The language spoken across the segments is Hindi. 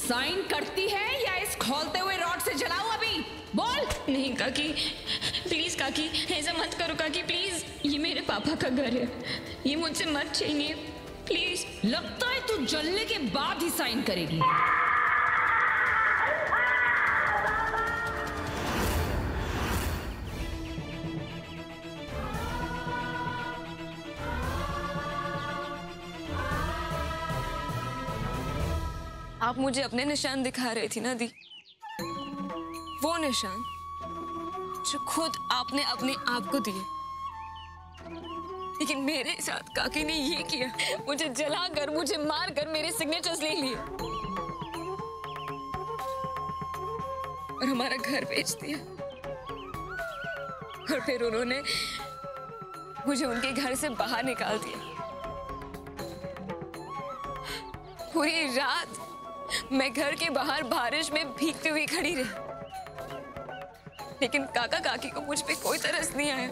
साइन करती है या इस खोलते हुए रॉड से जलाऊं अभी? बोल। नहीं काकी, प्लीज काकी, ऐसा मत करो काकी, प्लीज। ये मेरे पापा का घर है, ये मुझसे मत छीनिए प्लीज। लगता है तू जलने के बाद ही साइन करेगी। आप मुझे अपने निशान दिखा रही थी ना दी, वो निशान जो खुद आपने अपने आप को दिए, लेकिन मेरे साथ काकी ने ये किया, मुझे जलाकर, मुझे मारकर मेरे सिग्नेचर्स ले लिए और हमारा घर बेच दिया। और फिर उन्होंने मुझे उनके घर से बाहर निकाल दिया। पूरी रात मैं घर के बाहर बारिश में भीगती हुई खड़ी रही, लेकिन काका काकी को मुझ पे कोई तरस नहीं आया।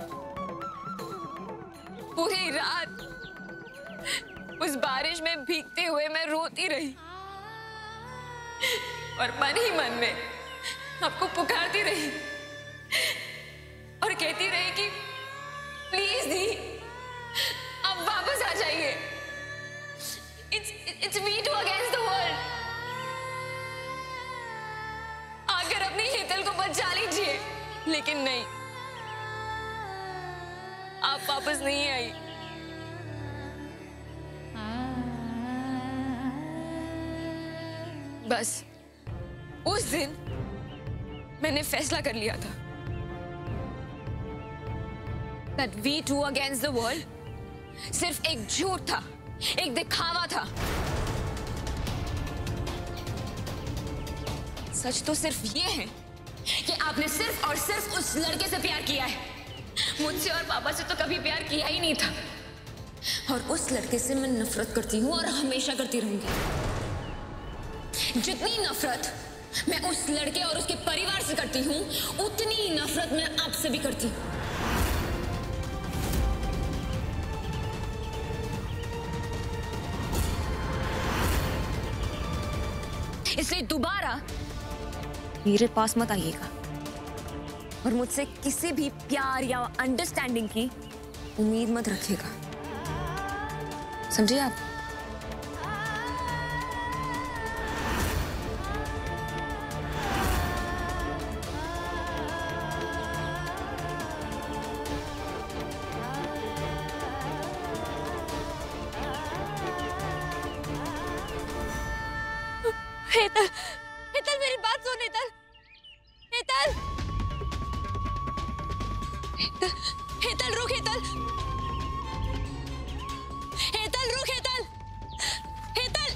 पूरी रात उस बारिश में भीगते हुए मैं रोती रही और मन ही मन में आपको पुकारती रही और कहती रही कि प्लीज दी, अब वापस आ जाइए। It's me too against the world. आकर अपनी शीतल को बचा लीजिए, लेकिन नहीं, आप वापस नहीं आई। बस उस दिन मैंने फैसला कर लिया था that we two against the world सिर्फ एक झूठ था, एक दिखावा था। सच तो सिर्फ ये है कि आपने सिर्फ और सिर्फ उस लड़के से प्यार किया है, मुझसे और पापा से तो कभी प्यार किया ही नहीं था। और उस लड़के से मैं नफरत करती हूँ और हमेशा करती रहूंगी। जितनी नफरत मैं उस लड़के और उसके परिवार से करती हूँ, उतनी नफरत मैं आपसे भी करती हूँ। इसलिए दोबारा मेरे पास मत आइएगा और मुझसे किसी भी प्यार या अंडरस्टैंडिंग की उम्मीद मत रखिएगा, समझिए आप? हेतल, हेतल मेरी बात सुन। हेतल, हेतल, हेतल, हेतल रुक। हेतल, हेतल रुक। हेतल, हेतल।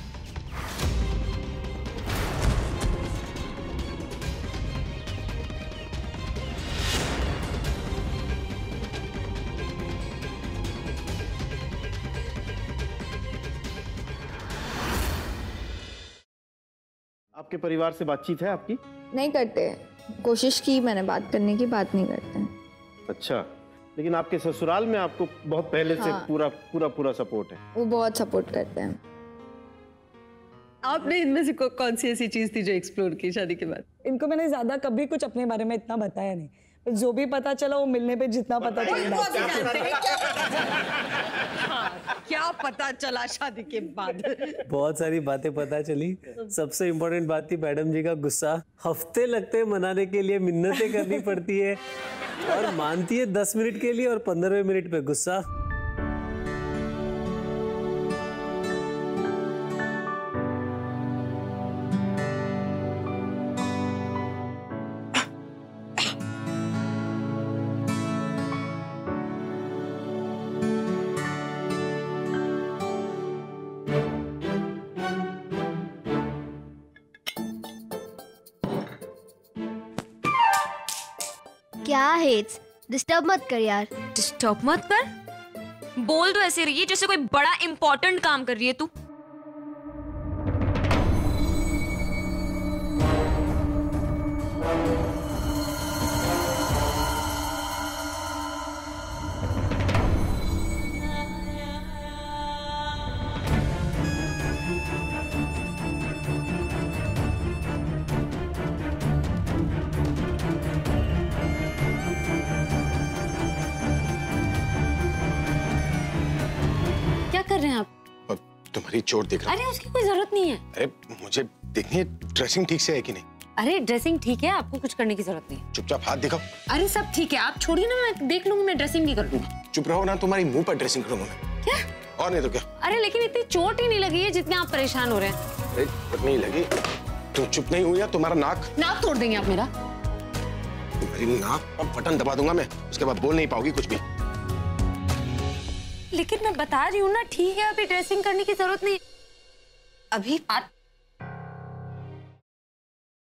आपके परिवार से बातचीत है आपकी? नहीं करते, कोशिश की मैंने बात करने की, बात नहीं करते हैं। अच्छा, लेकिन आपके ससुराल में आपको बहुत पहले से पूरा सपोर्ट है? वो बहुत सपोर्ट करते हैं। आपने इनमें से कौन सी ऐसी चीज थी जो एक्सप्लोर की शादी के बाद? इनको मैंने ज्यादा कभी कुछ अपने बारे में इतना बताया नहीं, जो भी पता चला वो मिलने पे जितना पता चला। क्या पता चला शादी के बाद? बहुत सारी बातें पता चली। सबसे इम्पोर्टेंट बात थी मैडम जी का गुस्सा। हफ्ते लगते हैं मनाने के लिए, मिन्नतें करनी पड़ती है और मानती है 10 मिनट के लिए और 15वें मिनट पे गुस्सा। क्या हेट्स, डिस्टर्ब मत कर यार। डिस्टर्ब मत कर? बोल तो ऐसे रही है जैसे कोई बड़ा इंपॉर्टेंट काम कर रही है तू। कर रहे हैं आप? तुम्हारी चोट देख रहा हूं। अरे उसकी कोई जरूरत नहीं है। अरे मुझे देखनी है ड्रेसिंग ठीक से है कि नहीं। अरे ड्रेसिंग ठीक है, आपको कुछ करने की जरूरत नहीं है। चुपचाप हाथ दिखाओ। अरे सब ठीक है, आप छोड़िए ना, मैं देख लूंगी, मैं ड्रेसिंग नहीं करूंगी। चुप रहो ना, तुम्हारी मुंह पर ड्रेसिंग करूंगा मैं। क्या? और नहीं तो क्या। अरे लेकिन इतनी चोट ही नहीं लगी है जितने आप परेशान हो रहे हैं। अरे चोट नहीं लगी, तुम चुप नहीं हुई या तुम्हारा नाक तोड़ देंगे आप मेरा। तुम्हारी नाक का बटन दबा दूंगा मैं, उसके बाद बोल नहीं पाओगी कुछ भी। लेकिन मैं बता रही हूँ ना, ठीक है, अभी ड्रेसिंग करने की जरूरत नहीं। अभी